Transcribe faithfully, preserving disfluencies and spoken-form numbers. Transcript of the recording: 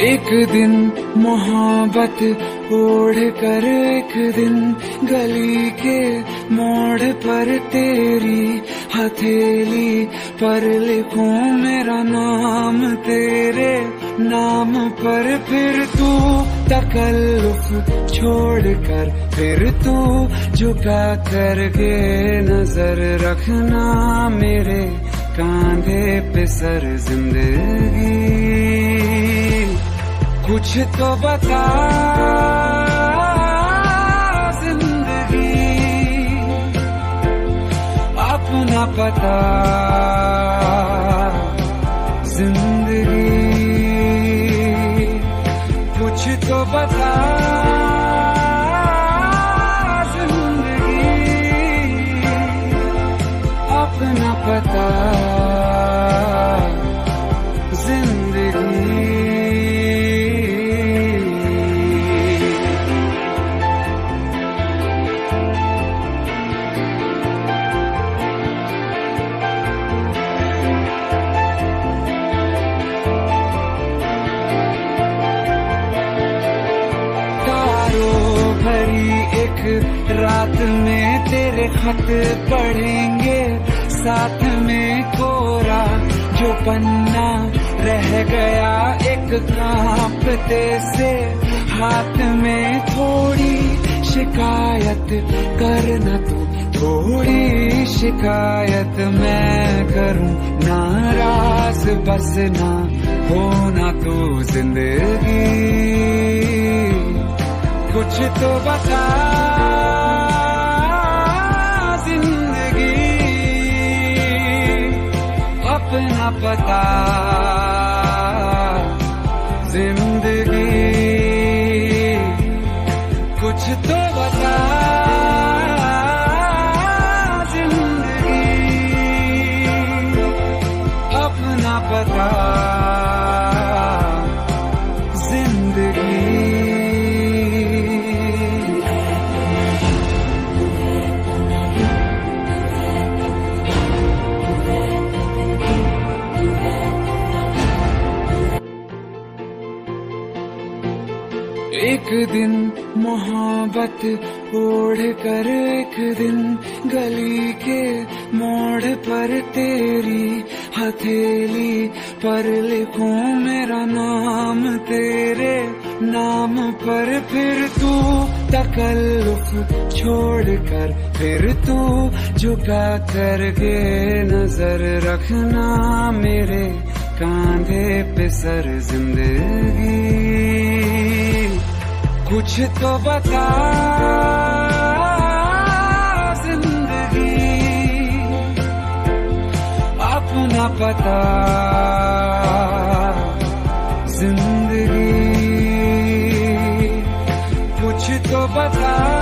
एक दिन मोहब्बत ओढ़ कर एक दिन गली के मोड़ पर तेरी हथेली पर लिखूं मेरा नाम तेरे नाम पर। फिर तू तकल्लुफ छोड़ कर फिर तू झुका कर के नजर रखना मेरे कांधे पे सर जिंदगी। कुछ तो बता जिंदगी अपना पता जिंदगी। कुछ तो बता जिंदगी अपना पता जिंदगी। रात में तेरे खत पढ़ेंगे साथ में कोरा जो पन्ना रह गया एक कांपते से हाथ में। थोड़ी शिकायत करना तू थोड़ी शिकायत मैं करूं नाराज बस ना होना तू जिंदगी। कुछ तो बता जिंदगी अपना पता जिंदगी। कुछ तो बता जिंदगी अपना पता जिंदगी। एक दिन मोहब्बत ओढ़ कर एक दिन गली के मोड़ पर तेरी हथेली पर लिखूं मेरा नाम तेरे नाम पर। फिर तू तकल्लुफ छोड़ कर फिर तू झुका कर के नजर रखना मेरे कांधे पे सर जिंदगी। कुछ तो बता जिंदगी अपना पता जिंदगी। कुछ तो बता